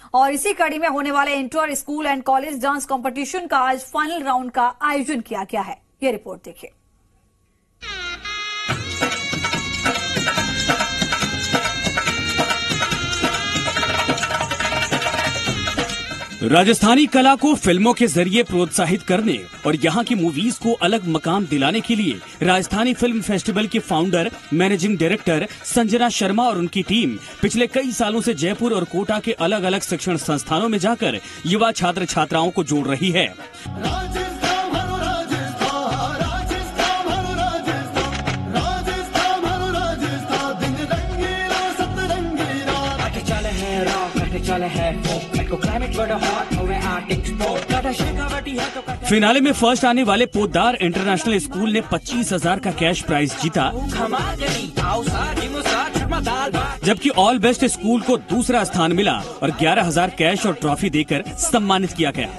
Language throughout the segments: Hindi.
और इसी कड़ी में होने वाले inter school and college dance competition का आज फाइनल राउंड का आयोजन किया गया है। ये रिपोर्ट देखिए। राजस्थानी कला को फिल्मों के जरिए प्रोत्साहित करने और यहाँ की मूवीज को अलग मकाम दिलाने के लिए राजस्थानी फिल्म फेस्टिवल के founder managing director Sanjana Sharma और उनकी टीम पिछले कई सालों से जयपुर और कोटा के अलग अलग शिक्षण संस्थानों में जाकर युवा छात्र छात्राओं को जोड़ रही है। फिनाले में फर्स्ट आने वाले पोद्दार इंटरनेशनल स्कूल ने 25,000 का कैश प्राइज जीता, जबकि ऑल बेस्ट स्कूल को दूसरा स्थान मिला और 11,000 कैश और ट्रॉफी देकर सम्मानित किया गया।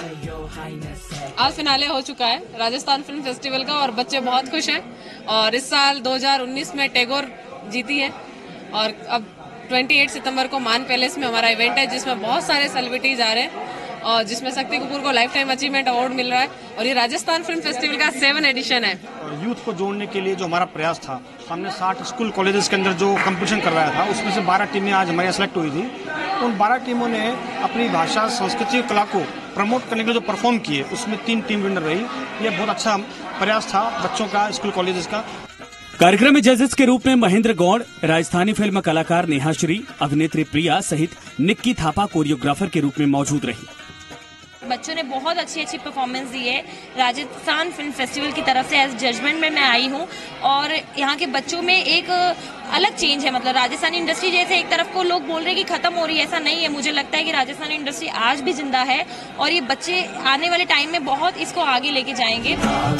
आज फिनाले हो चुका है राजस्थान फिल्म फेस्टिवल का और बच्चे बहुत खुश हैं। और इस साल 2019 में टैगोर जीती है और अब 28 सितंबर को मान पैलेस में हमारा इवेंट है जिसमें बहुत सारे सेलिब्रिटीज आ रहे हैं और जिसमें शक्ति कपूर को लाइफ टाइम अचीवमेंट अवार्ड मिल रहा है और ये राजस्थान फिल्म फेस्टिवल का 7 एडिशन है। यूथ को जोड़ने के लिए जो हमारा प्रयास था, हमने 60 स्कूल कॉलेजेस के अंदर जो कंपटीशन करवाया था उसमें से 12 टीमें आज हमारी सेलेक्ट हुई थी। उन 12 टीमों ने अपनी भाषा, संस्कृति और कला को प्रमोट करने के लिए जो परफॉर्म किए उसमें 3 टीम विनर रही। ये बहुत अच्छा प्रयास था बच्चों का, स्कूल कॉलेजेस का। कार्यक्रम में जजेस के रूप में महेंद्र गौड़, राजस्थानी फिल्म कलाकार नेहा श्री, अभिनेत्री प्रिया सहित निक्की थापा कोरियोग्राफर के रूप में मौजूद रही। बच्चों ने बहुत अच्छी परफॉर्मेंस दी है। राजस्थान फिल्म फेस्टिवल की तरफ से एज जजमेंट में मैं आई हूँ और यहाँ के बच्चों में एक अलग चेंज है। मतलब राजस्थानी इंडस्ट्री जैसे एक तरफ को लोग बोल रहे हैं कि खत्म हो रही है, ऐसा नहीं है। मुझे लगता है कि राजस्थानी इंडस्ट्री आज भी जिंदा है और ये बच्चे आने वाले टाइम में बहुत इसको आगे लेके जाएंगे।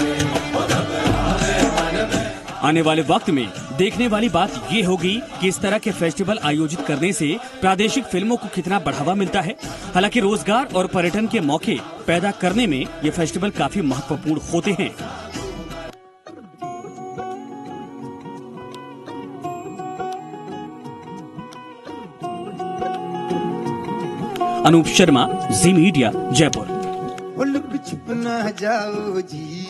आने वाले वक्त में देखने वाली बात ये होगी कि इस तरह के फेस्टिवल आयोजित करने से प्रादेशिक फिल्मों को कितना बढ़ावा मिलता है। हालांकि रोजगार और पर्यटन के मौके पैदा करने में ये फेस्टिवल काफी महत्वपूर्ण होते हैं। अनूप शर्मा, जी मीडिया, जयपुर। जाओ जी।